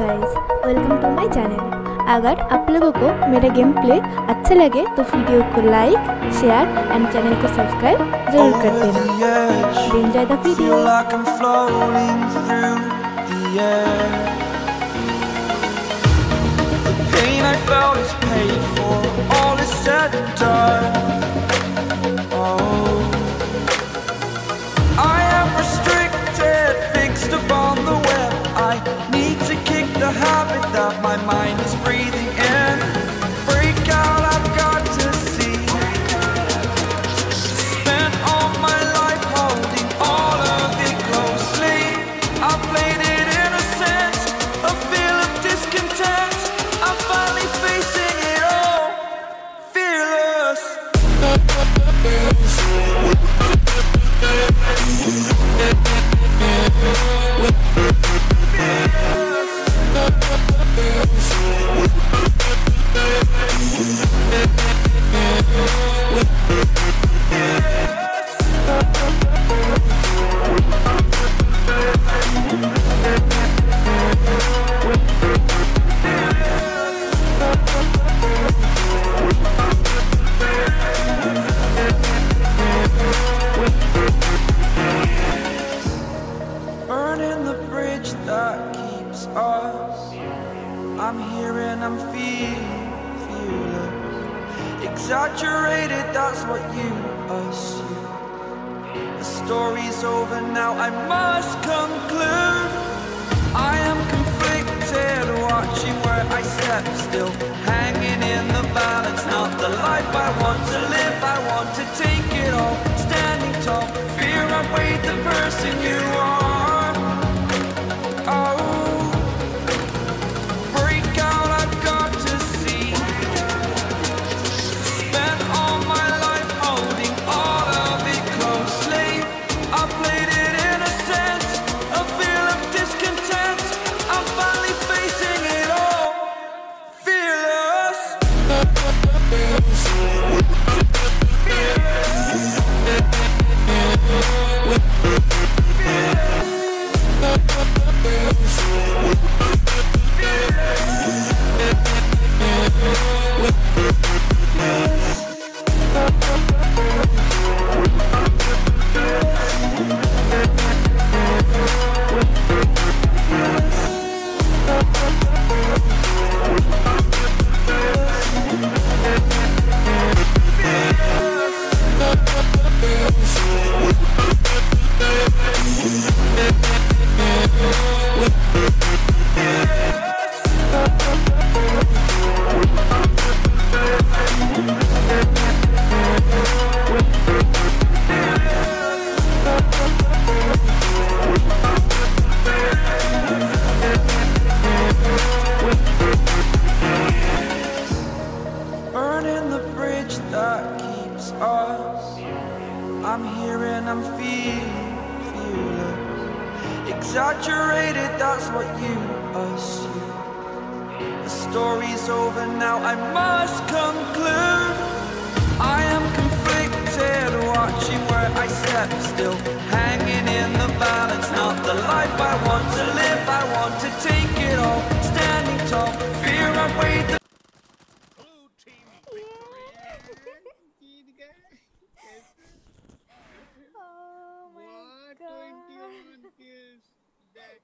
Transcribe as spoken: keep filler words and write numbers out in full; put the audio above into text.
Guys, welcome to my channel. अगर आप लोगों को मेरा गेम प्ले अच्छा लगे तो वीडियो को लाइक, शेयर एंड चैनल को सब्सक्राइब जरूर कर देना। Enjoy the video. I felt is paid for, all is said and done. Oh, I am restricted, fixed upon the web. I need to kick the habit that my mind is breathing in. Break out, I've got to see. Spent all my life holding all of it closely. I played it innocent, a feel of discontent. I'm finally facing it all, fearless. Burning the bridge that keeps us. I'm here and I'm feeling fearless. Exaggerated, that's what you assume. The story's over now, I must conclude. I am conflicted, watching where I step still, hanging in the balance. Not the life I want to live, I want to take it all. Standing tall, fear I weighed the person you are. Oh, break out, I've got to see. Spent all my life holding all of it closely. I played it innocent, a feel of discontent. I'm finally facing it all, fearless. Burning the bridge that keeps us. I'm here and I'm feeling fearless. Exaggerated, that's what you assume. The story's over now, I must conclude. I am conflicted, watching where I step still, hanging in the balance. Not the life I want to live, I want to take it all. Standing tall, fear I weighed the Oh my What god. twenty-one kills? That